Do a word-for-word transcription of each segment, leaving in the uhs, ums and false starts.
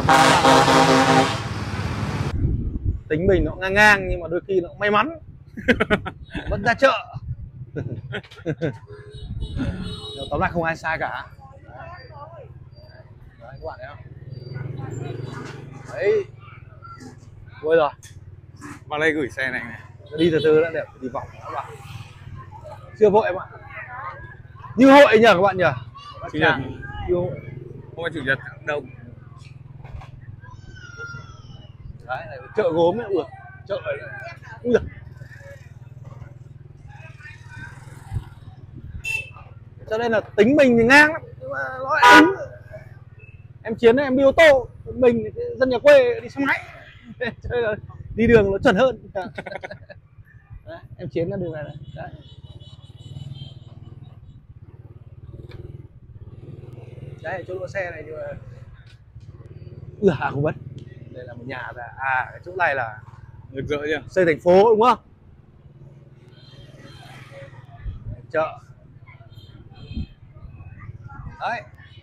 Tính mình nó ngang ngang nhưng mà đôi khi nó may mắn vẫn ra chợ. Tóm lại không ai sai cả. Đấy các bạn thấy không? Đấy. Vui rồi. Vào đây gửi xe này này. Đi từ từ đã để đi vòng các bạn. Chưa vội em ạ. Như hội nhỉ các bạn nhỉ? Chủ nhật. Như hội. Hôm nay chủ nhật đông. Đấy, chợ gốm ấy, ui, chợ này. Ui giời. Cho nên là tính mình thì ngang lắm, nhưng mà nó lại đúng. Em Chiến ấy, em đi ô tô, mình dân nhà quê đi xe máy. Cho nên là đi đường nó chuẩn hơn. Đấy, em Chiến là đường này này. Đấy. Đấy, chỗ đỗ xe này nhưng mà ui à, không biết. Đây là một nhà là à cái chỗ này là Rực rỡ chưa? xây thành phố đúng không? Chợ. Đấy.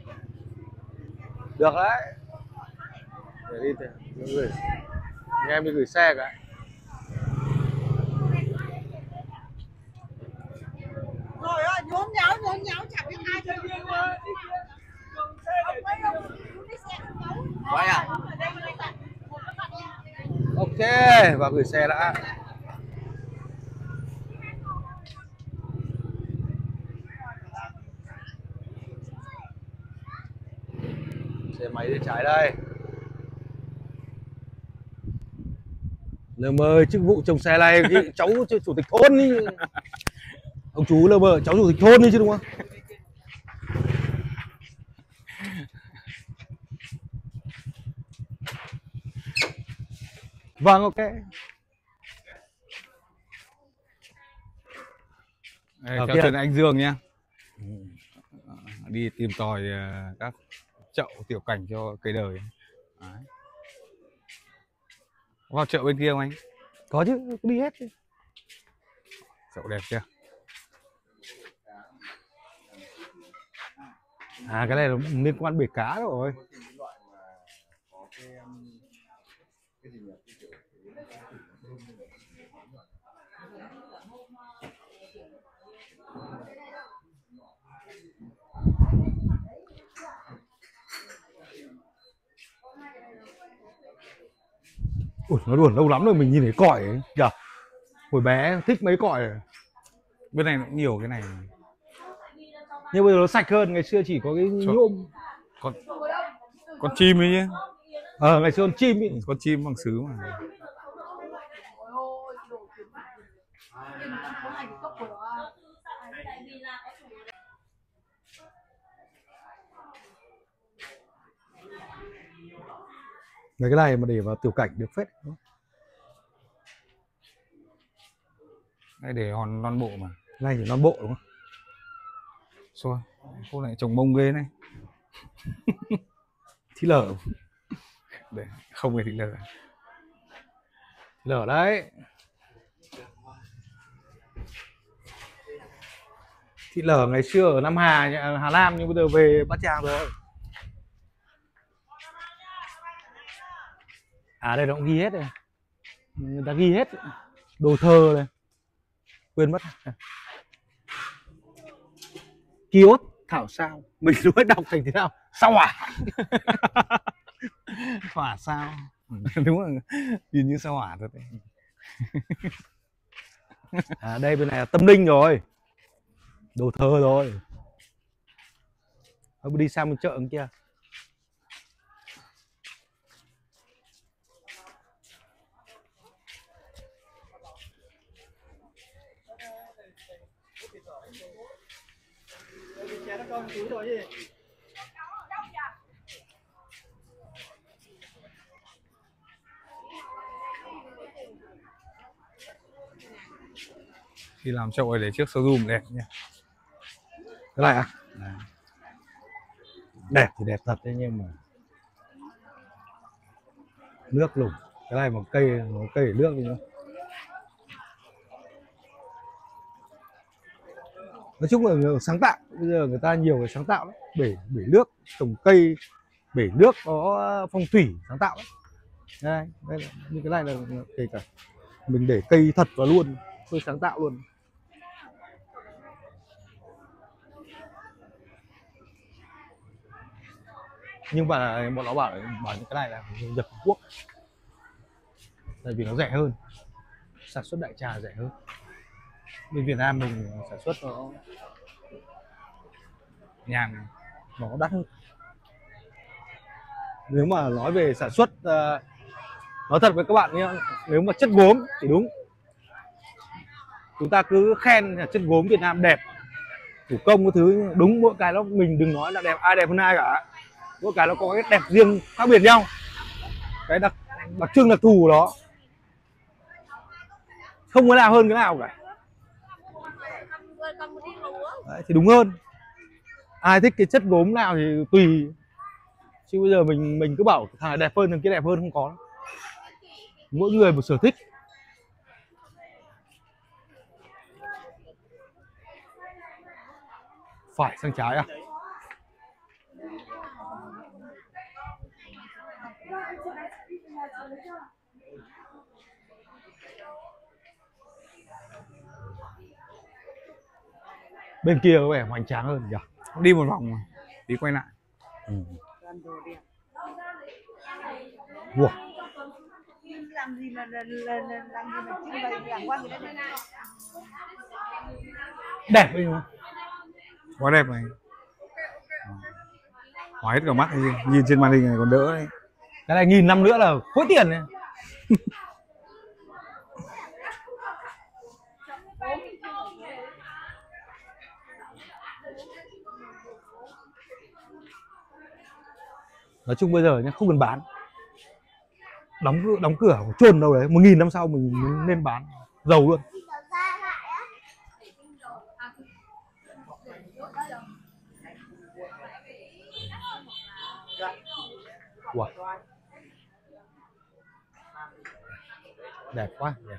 Được đấy. Để đi thì gửi. Anh em đi gửi xe cái. Trời ơi, nhốn nháo nhốn nháo chẳng biết ai chơi riêng mà. Vậy à? Ok, vào gửi xe đã. Xe máy bên trái đây. Lờ mờ chức vụ trồng xe này cái cháu chủ tịch thôn đi. Ông chú lờ mờ cháu chủ tịch thôn đi chứ đúng không? Vâng, ok. Đây, theo chân anh Dương nhá. Đi tìm tòi các chậu tiểu cảnh cho cây đời. Đấy. Vào chợ bên kia không anh? Có chứ, đi hết chứ. Chậu đẹp chưa? À cái này là liên quan bể cá rồi. Ui, nó buồn lâu lắm rồi mình nhìn thấy cỏi ấy. Dạ. Hồi bé thích mấy cỏi này. Bên này cũng nhiều cái này. Nhưng bây giờ nó sạch hơn, ngày xưa chỉ có cái nhôm. Con con chim ấy chứ. Ờ, ngày xưa con chim ấy. Con chim bằng sứ mà. Mấy cái này mà để vào tiểu cảnh được phết. Đây để hòn non bộ mà. Cái này thì non bộ đúng không? Xôi, khu này trồng mông ghê này. Thì lở. Để không hề thì lở. Lở đấy. Thì lở ngày xưa ở Nam Hà, Hà Nam nhưng bây giờ về Bát Tràng rồi. À đây nó cũng ghi hết rồi. Người ta ghi hết. Đồ thờ này. Quên mất. Kiosk thảo sao. Mình lúc ấy đọc thành thế nào? Sao hỏa. Hỏa sao? Đúng rồi. Nhìn như sao hỏa thật đấy. À đây bên này là tâm linh rồi. Đồ thờ rồi. Ông đi sang bên chợ kia. Đi làm chậu này để trước showroom đẹp nha. Cái này à? À. Đẹp thì đẹp thật đấy nhưng mà nước lủng. Cái này một cây, một cây để nước đi nữa. Nói chung là sáng tạo, bây giờ người ta nhiều cái sáng tạo lắm. Bể bể nước, trồng cây bể nước có phong thủy sáng tạo ấy. Đây, đây là, như cái này là kể cả mình để cây thật vào luôn, tôi sáng tạo luôn. Nhưng mà bọn nó bảo bảo những cái này là nhập Trung Quốc, tại vì nó rẻ hơn, sản xuất đại trà rẻ hơn. Bên Việt Nam mình sản xuất nó nhàn, nó đắt hơn. Nếu mà nói về sản xuất, uh, nói thật với các bạn nhé, nếu mà chất gốm thì đúng, chúng ta cứ khen là chất gốm Việt Nam đẹp, thủ công cái thứ đúng, mỗi cái nó mình đừng nói là đẹp, ai đẹp hơn ai cả, mỗi cái nó có cái đẹp riêng khác biệt nhau, cái đặc đặc trưng đặc thù của nó, không cái nào hơn cái nào cả. Đấy, thì đúng hơn, ai thích cái chất gốm nào thì tùy, chứ bây giờ mình mình cứ bảo thằng này đẹp hơn thằng kia đẹp hơn không có, mỗi người một sở thích. Phải sang trái à? Bên kia có vẻ hoành tráng hơn nhỉ? Đi một vòng mà, tí quay lại. Ừ. Wow. Làm gì mà làm gì mà trưng bày làm qua người ta đây. Đẹp đấy đúng không? Quá đẹp này. Hóa hết cả mắt hay gì? Nhìn trên màn hình này còn đỡ đấy. Cái này nghìn năm nữa là khối tiền này. Nói chung bây giờ nhá, không cần bán, đóng đóng cửa chôn đâu đấy, một nghìn năm sau mình nên bán giàu luôn. Wow. Đẹp quá. Đẹp.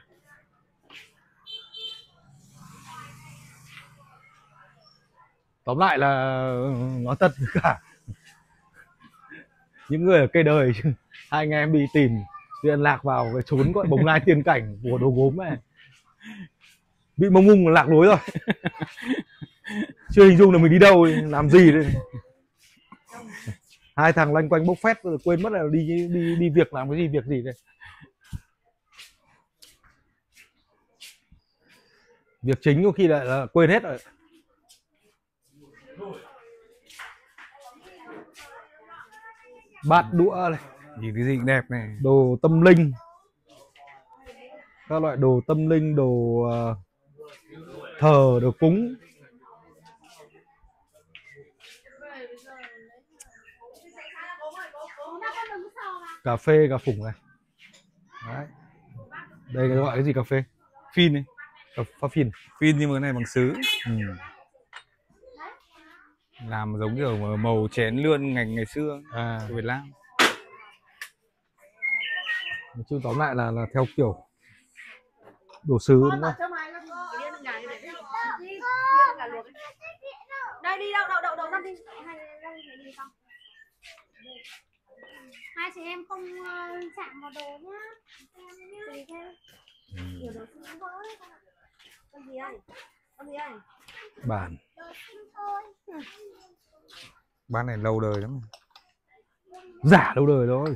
Tóm lại là nói thật cả những người ở cây đời, hai anh em đi tìm liên lạc vào cái trốn gọi bồng lai tiên cảnh của đồ gốm này, bị mông mung lạc lối rồi. Chưa hình dung là mình đi đâu làm gì đây. Hai thằng loanh quanh bốc phét rồi quên mất là đi đi đi việc làm cái gì việc gì đây. Việc chính có khi lại là quên hết rồi. Bát đũa này, Nhìn cái gì cũng đẹp này. đồ tâm linh, các loại đồ tâm linh, đồ uh, thờ, đồ cúng. Cà phê, cà phủng này. Đấy. Đây gọi cái gì cà phê? Phin này. Cà pha phin. Phin nhưng mà cái này bằng sứ. Ừ. Làm giống kiểu màu chén lươn ngày ngày xưa À. của Việt Nam. Nói chung tóm lại là là theo kiểu đồ sứ đúng không? Đây đi đâu đậu đậu đậu ra đi. Hai chị em không uh, chạm vào đồ nhá. Tùy theo. Nhiều đồ xinh vỡ đấy. Con gì ơi? Con gì ơi? Bản. Bán này lâu đời lắm. Giả lâu đời thôi.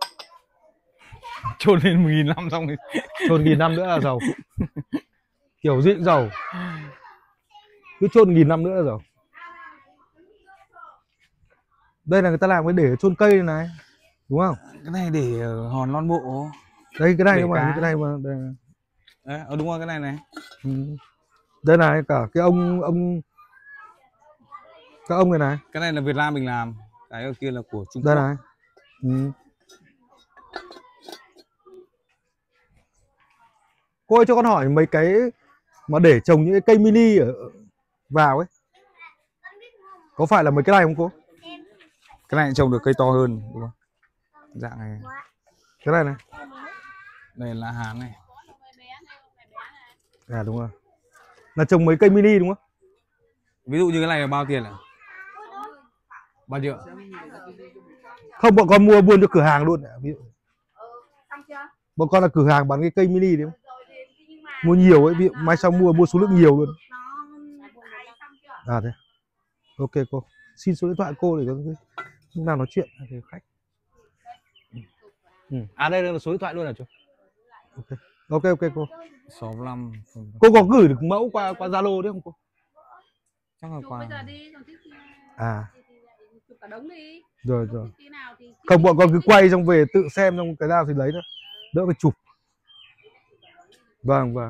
Chôn lên một nghìn năm xong rồi. Chôn nghìn năm nữa là giàu. Kiểu gì cũng giàu. Cứ chôn nghìn năm nữa là giàu. Đây là người ta làm cái để chôn cây này, này đúng không? Cái này để hòn non bộ. Đây cái này Để mà cá. cái này mà đây. Đấy, ờ, đúng rồi cái này này. Ừ. Đây này cả cái ông ông các ông này này. Cái này là Việt Nam mình làm, cái ở kia là của Trung Đây Quốc. này. Ừ. Cô ơi cho con hỏi mấy cái mà để trồng những cái cây mini ở vào ấy, có phải là mấy cái này không cô? Cái này trồng được cây to hơn đúng không? Dạng này. Cái này này. Đây là Hán này. À đúng rồi. Là trồng mấy cây mini đúng không? Ví dụ như cái này là bao tiền ạ? Bao nhiêu? Không, bọn con mua buôn cho cửa hàng luôn. Ví dụ Ừ, xong chưa? bọn con là cửa hàng bán cái cây mini đấy không? Rồi thì nhưng mà Mua nhiều ấy, ví dụ mai sau mua mua số lượng nhiều luôn. nó xài xong chưa? À thế. Ok cô. Xin số điện thoại cô để con lúc nào nói chuyện thì khách. Ừ. À đây là số điện thoại luôn hả chú? Ok. Ok ok cô. sáu lăm. Cô có gửi được mẫu qua qua Zalo đấy không cô? Chắc là Chụp qua. bây giờ đi rồi thích À. chụp cả đống đi. Rồi rồi. Khi nào thì Không, bọn con cứ quay xong về tự xem xong cái nào thì lấy thôi. Đỡ phải chụp. Vâng vâng.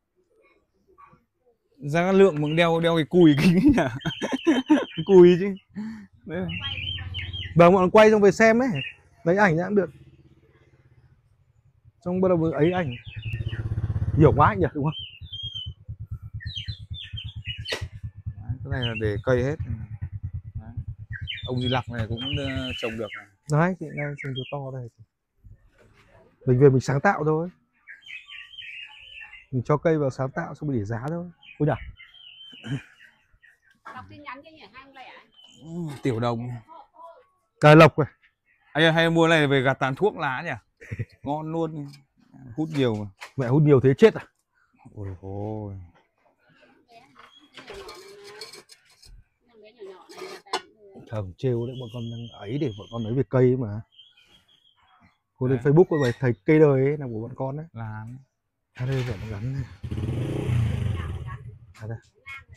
Ra Lượngมึงđeo đeo cái cùi kính nhỉ? Cái cùi chứ. Đấy. Vâng, bọn con quay xong về xem ấy. Lấy ảnh cũng được. Xong bắt đầu ấy ảnh. Nhiều quá nhỉ, đúng không? Cái này là để cây hết. Đấy. Ông Di Lặc này cũng uh, trồng được này. Đấy, chị đang trồng chỗ to đây. Mình về mình sáng tạo thôi. Mình cho cây vào sáng tạo xong mình để giá thôi. Cô nhỉ? đọc tin nhắn cho nhỉ, hai ông lẻ. Ừ, tiểu đồng. Cài lộc này. Hay, hay mua này về gạt tàn thuốc lá nhỉ? Ngon luôn. Hút nhiều mà. Mẹ hút nhiều thế chết à? Ôi ôi. Không, trêu đấy, bọn con đang ấy để bọn con nói về cây ấy mà. Cô lên Facebook có bài thầy cây đời ấy là của bọn con đấy. Làm. À đây phải nó gắn này. À đây.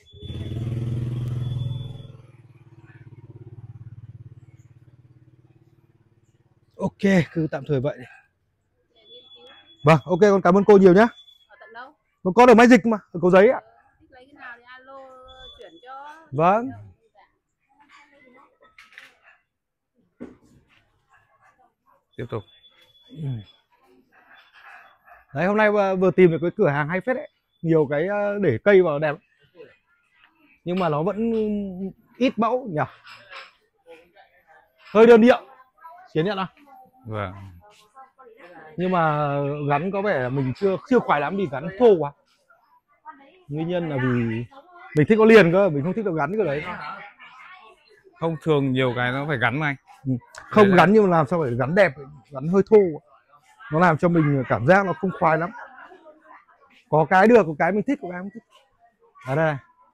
Ok, cứ tạm thời vậy. Vâng, ok, con cảm ơn cô nhiều nhá. Ở tận đâu? Bọn con ở Mai Dịch mà, ở Cầu Giấy ạ. Thích lấy cái nào thì alo chuyển cho. Vâng. Tiếp tục. Đấy, hôm nay vừa, vừa tìm được cái cửa hàng hay phết đấy. Nhiều cái để cây vào đẹp. Nhưng mà nó vẫn ít mẫu nhỉ. Hơi đơn điệu. Chiến nhận không? Vâng. Nhưng mà gắn có vẻ là mình chưa chưa khoái lắm vì gắn thô quá. Nguyên nhân là vì mình thích có liền cơ, mình không thích được gắn cái đấy. Không, thường nhiều cái nó phải gắn mà anh. Ừ. Không gắn nhưng mà làm sao phải gắn đẹp, gắn hơi thô. Nó làm cho mình cảm giác nó không khoái lắm. Có cái được, có cái mình thích, có cái không thích. Ở đây.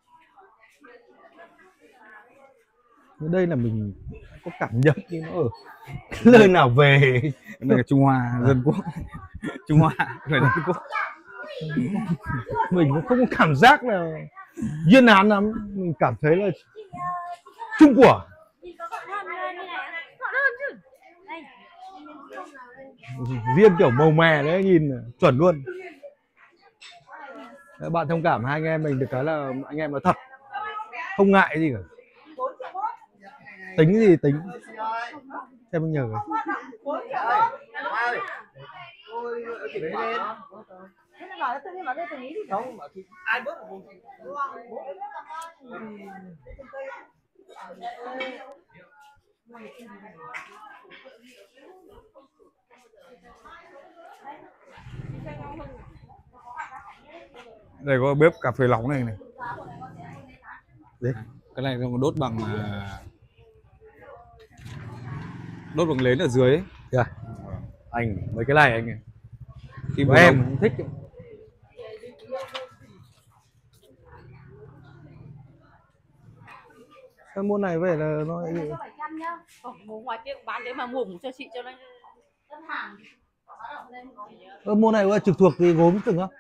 Đây là mình có cảm nhận như nó ở nơi nào về. Cái này là Trung Hoa Dân Quốc. Trung Hoa phải Dân Quốc. Mình cũng không có cảm giác là duyên án lắm, mình cảm thấy là Trung của. Riêng kiểu màu mè đấy, nhìn chuẩn luôn. Các bạn thông cảm, hai anh em mình được cái là anh em nói thật, không ngại gì cả. Tính gì tính. Xem mình nhờ rồi. Đây có bếp cà phê nóng này này. Đấy. Cái này nó đốt bằng đốt bằng nến ở dưới ấy. Yeah. Anh mấy cái này anh Khi em không thích. Cái môn này về là nó Mua ngoài tiệm bán thế mà mua cho chị cho nó đơn hàng. Ơ, môn này có trực thuộc thì gốm từng không?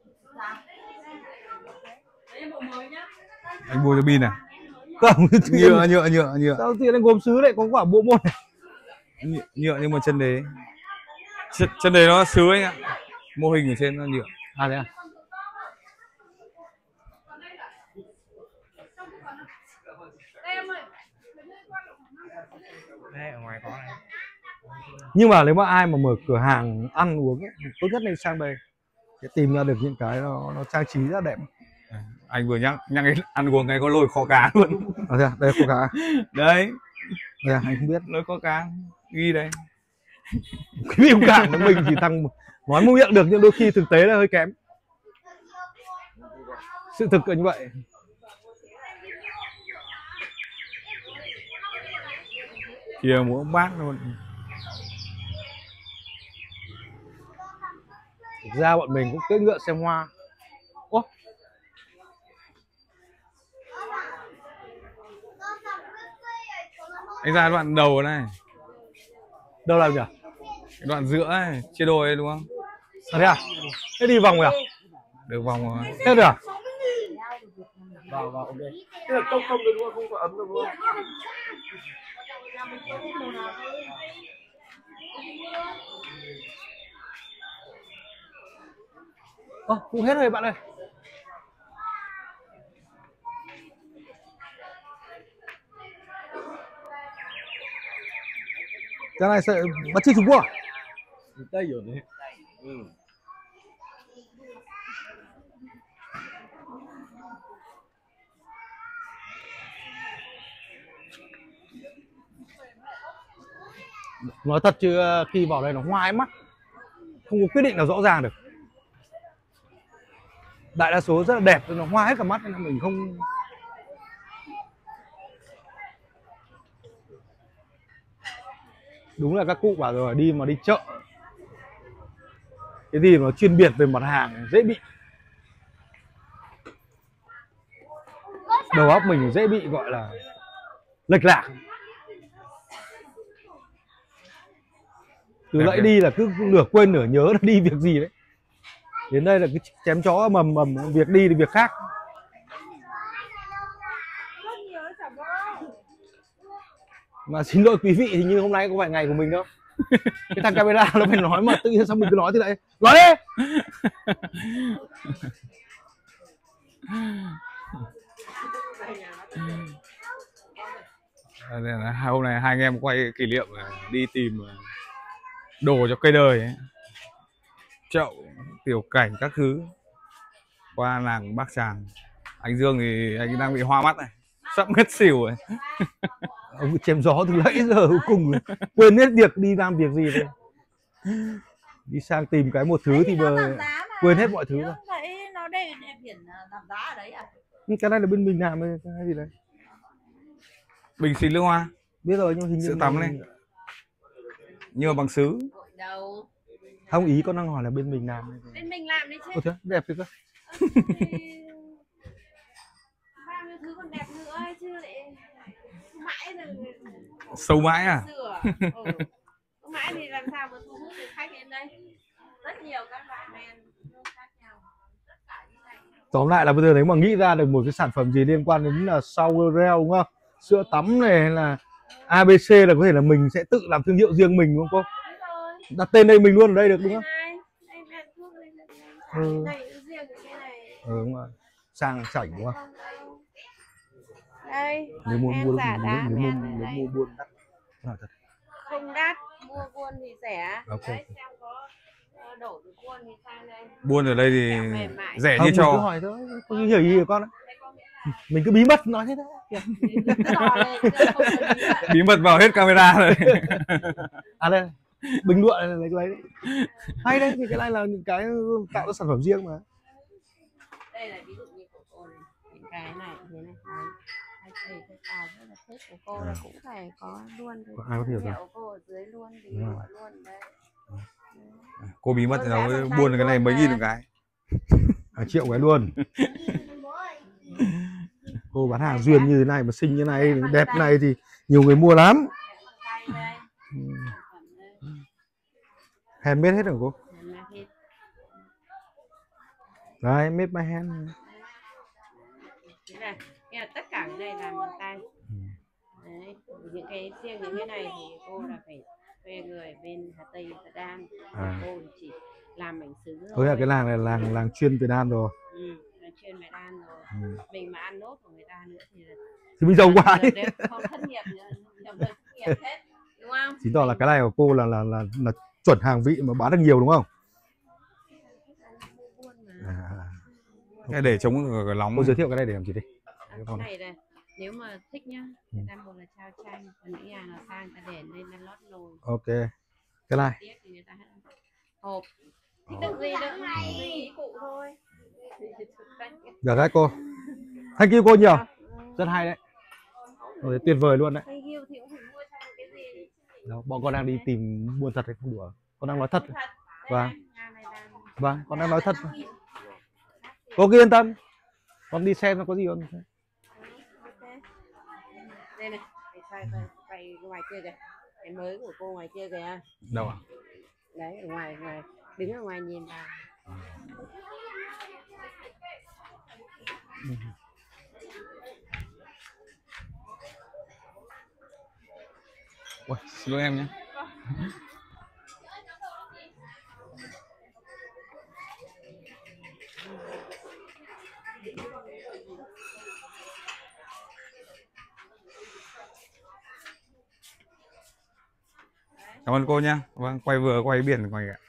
Anh mua cho pin à? Không, nhựa nhựa nhựa nhựa. Sao tiền anh gốm sứ lại có quả bộ môn này? Nhựa, nhựa nhưng mà chân đế. Chân, chân đế nó sứ anh ạ. Mô hình ở trên nó nhựa. À thế à? Đây ở ngoài có này. Nhưng mà nếu mà ai mà mở cửa hàng ăn uống ấy, tốt nhất nên sang đây sẽ tìm ra được những cái nó, nó trang trí rất đẹp. Anh vừa nhắc nhắc đến ăn uống cái có lôi kho cá luôn. À thế à? Đây kho cá. Đấy. Đây à, anh không biết. Lôi kho cá ghi đây. Cái biểu cảm của mình thì thằng nói mũi miệng được nhưng đôi khi thực tế là hơi kém. Sự thực là như vậy. Chia muỗng bát luôn. Thực ra bọn mình cũng cưỡi ngựa xem hoa. Ô, Anh ra đoạn đầu này, đâu làm nhỉ? cái đoạn giữa ấy, chia đôi ấy, đúng không? À, thế à? Thế đi vòng rồi à? Được vòng rồi. Thế được à? Vào vào ok. Tức là không không được đúng không? Không có ấm được đúng không? Ơ, cũng hết rồi bạn ơi. Cái này sẽ bắt chước Trung Quốc à? Tây rồi đấy. Ừ. Nói thật chứ khi vào đây nó hoa ấy mắt, không có quyết định nào rõ ràng được. Đại đa số rất là đẹp, nó hoa hết cả mắt nên là mình không. Đúng là các cụ bảo rồi, đi mà đi chợ, cái gì mà chuyên biệt về mặt hàng dễ bị, đầu óc mình dễ bị gọi là lệch lạc. Từ nãy đi là cứ nửa quên nửa nhớ là đi việc gì đấy. Đến đây là cứ chém chó mầm mầm, việc đi thì việc khác. Mà xin lỗi quý vị, thì như hôm nay có phải ngày của mình đâu. Cái thằng camera nó phải nói mà tự nhiên sao mình cứ nói thế này. Nói đi. Hôm nay hai anh em quay kỷ niệm đi tìm đồ cho cây đời ấy. Chậu, tiểu cảnh các thứ. Qua làng Bác Tràng. Anh Dương thì anh đang bị hoa mắt này, sắp ngất xỉu rồi. Ông chém gió từ nãy giờ cuối cùng quên hết việc đi làm việc gì rồi. Đi sang tìm cái một thứ thì mà quên hết mọi thứ rồi. Vậy nó đây biển giảm giá ở đấy à? Cái này là bên mình làm hay gì đấy? Bình xịt nước hoa. Biết rồi nhưng hình như sữa tắm này. Nhựa bằng sứ. Đâu. Không, ý con đang hỏi là bên mình làm. Bên mình làm đi chứ. Ồ thế đẹp thế cơ. Bao nhiêu thứ còn đẹp nữa chứ lại mãi rồi. Sâu mãi à? Sửa. Ừ. Mãi thì làm sao mà thu hút được khách đến đây. Rất nhiều các loại men khác nhau. Tất cả những này. Tóm lại là bây giờ nếu mà nghĩ ra được một cái sản phẩm gì liên quan đến là shower gel đúng không? Sữa tắm này hay là a bê xê là có thể là mình sẽ tự làm thương hiệu riêng mình đúng không cô? Đặt tên đây mình luôn ở đây được đúng không? Ừ. Ừ đúng rồi. Sang chảnh đúng không? Đây. Nếu mua mua giả nếu, đá nếu mua men nếu này. mua buôn đắt. Nào thật. Không đắt, mua buôn thì rẻ. Ok. Đấy, xem có đổ từ buôn thì sang đây. Buôn ở đây thì rẻ Không, như mình cho. cứ hỏi thôi, có hiểu gì của con ạ. Mình cứ bí mật nói thế thôi. Bí mật vào hết camera rồi. À đây, bình luận này, lấy cái đấy. Hay đấy, thì cái này là những cái tạo ra sản phẩm riêng mà. Đây là ví dụ như của cô này, những cái này thế này. Đấy, đây cái tàu rất là thích của cô là cũng phải có luôn. Có ai có hiểu rồi. Cô ở dưới luôn, bình luận luôn đây. Cô bí mật thì nó buôn cái này mấy nghìn một cái. À, triệu cái luôn. Cô bán hàng duyên như thế này mà xinh như này, đẹp này thì nhiều người mua lắm. Handmade hết rồi cô. Đấy, made by hand. Này, tất cả cái này làm bằng tay. Đấy, những cái riêng những cái này thì cô là phải thuê người bên Hà Tây Hà Đan. À. Cô chỉ làm mảnh sứ thôi. Ôi là cái làng này là làng làng chuyên Việt Nam rồi. Ừ, là chuyên Việt Nam rồi. Ừ. Mình mà ăn nốt của người ta nữa thì là thì mình giàu quá ấy. Không thất nghiệp nữa, nhầm thất nghiệp hết, đúng không? Chứng tỏ là cái này của cô là là là là chuẩn hàng vị mà bán được nhiều đúng không? À. Cái để chống cái nóng. Cô giới thiệu cái này để làm gì đi? À, cái này này, nếu mà thích nhá, người ta một là trao tranh, còn những nhà nào sang ta để lên ta lót nồi. Ok. Cái này. Hộp. Thích được gì được này, ý cụ thôi. Được đấy cô. Thank you cô nhiều. Rất hay đấy. Rồi, tuyệt vời luôn đấy. Thank you thì cũng phải mua cho một cái gì Đó, bọn con đang đi tìm buôn thật hay không đùa, con đang nói thật. Vâng, vâng, con đang nói thật. Cô cứ yên tâm, con đi xem nó có gì không. Đây này, quay, quay, quay ngoài kia kìa, cái mới của cô ngoài kia kìa. Đâu à? Đấy, ở ngoài, ngoài, đứng ở ngoài nhìn vào. Ừ. Ôi, xin lỗi em nhé. Cảm ơn cô nhé. Vâng, quay vừa quay biển ngoài ạ.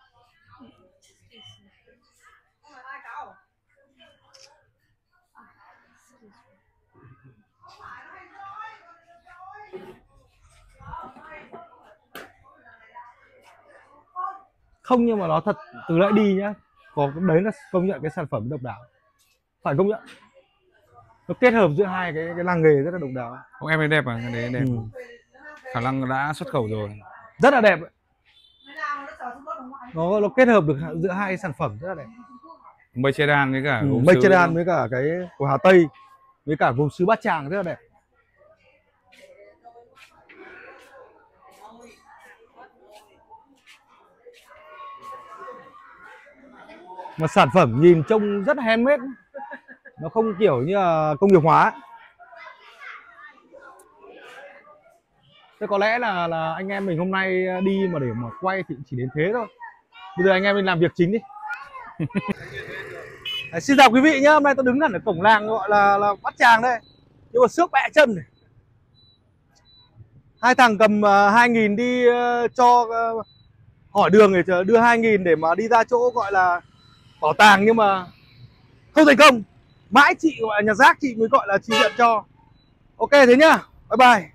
Không, nhưng mà nó thật, từ lại đi nhá, có đấy là công nhận cái sản phẩm độc đáo, phải công nhận. Nó kết hợp giữa hai cái cái làng nghề rất là độc đáo. Không, em ấy đẹp à? Cái đấy đẹp. Ừ. Khả năng đã xuất khẩu rồi. Rất là đẹp. Nó nó kết hợp được giữa hai sản phẩm rất là đẹp. Mây che đan với cả Ừ, gốm mây sứ che đan với cả cái của Hà Tây với cả gốm sứ Bát Tràng rất là đẹp. Mà sản phẩm nhìn trông rất handmade, nó không kiểu như là công nghiệp hóa. Thế có lẽ là là anh em mình hôm nay đi mà để mà quay thì chỉ đến thế thôi. Bây giờ anh em mình làm việc chính đi. Đấy, xin chào quý vị nhá, hôm nay tôi đứng hẳn ở cổng làng gọi là là Bát Tràng đây, nhưng mà xước bẹ chân này. Hai thằng cầm uh, hai nghìn đi uh, cho uh, hỏi đường để chờ đưa hai nghìn để mà đi ra chỗ gọi là bảo tàng, nhưng mà không thành công. Mãi chị gọi là nhà rác chị mới gọi là chị nhận cho. Ok thế nhá, bye bye.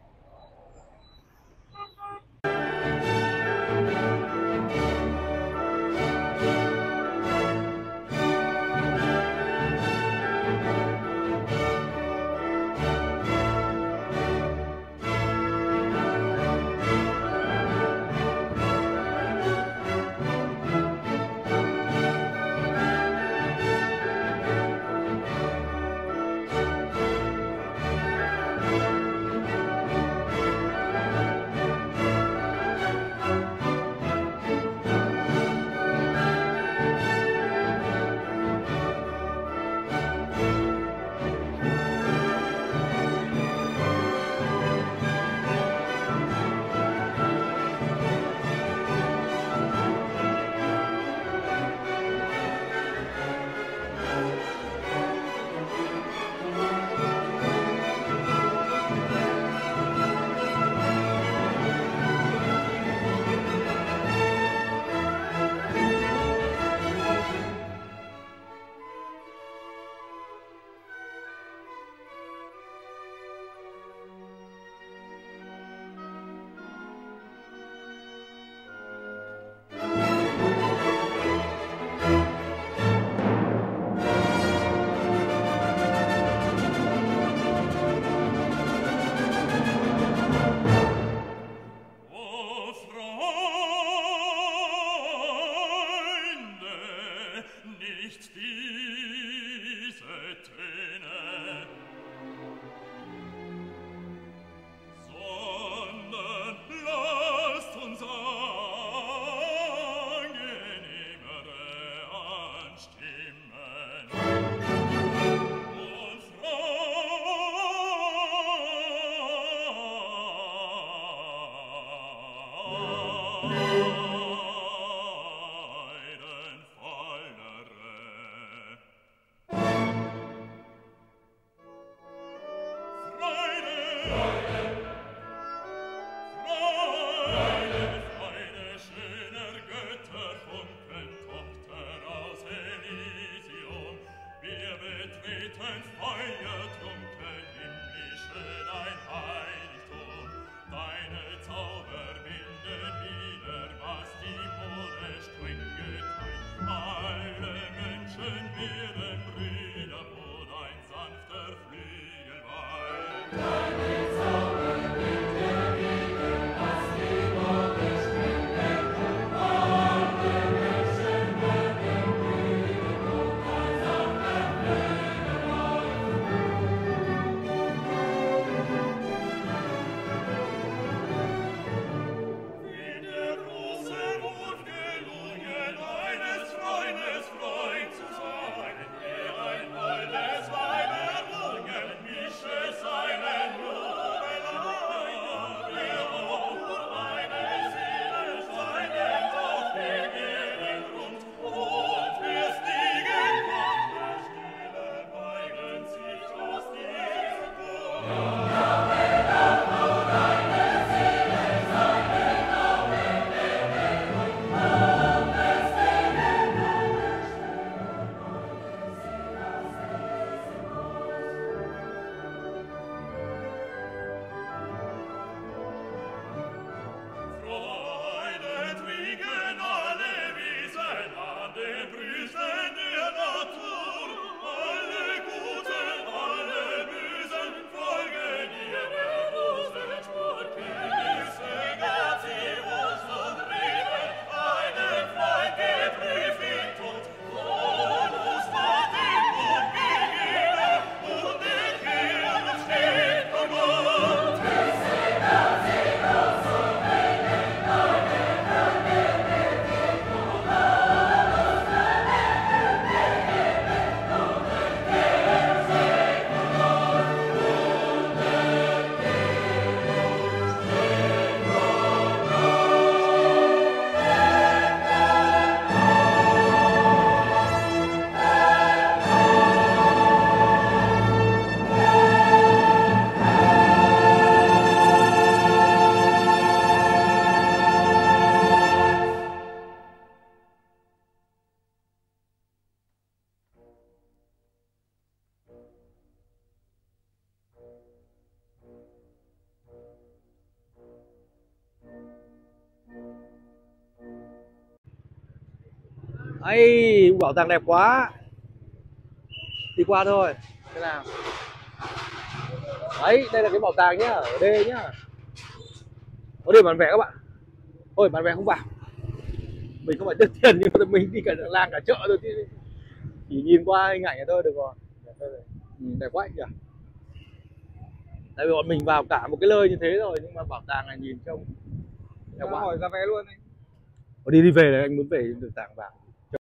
Deine Zauber binden wieder ấy bảo tàng đẹp quá, đi qua thôi. Thế nào đấy, đây là cái bảo tàng nhá, ở đây nhá, có điểm bán vé các bạn. Thôi bán vé không vào, mình không phải tiếc tiền nhưng mà mình đi cả làng cả chợ thôi, chỉ nhìn qua hình ảnh này thôi được rồi. Ừ, đẹp quá nhỉ. Tại vì bọn mình vào cả một cái nơi như thế rồi nhưng mà bảo tàng này nhìn trông đẹp quá. Hỏi ra vé luôn đi. Đi đi về này, anh muốn về được tàng vào.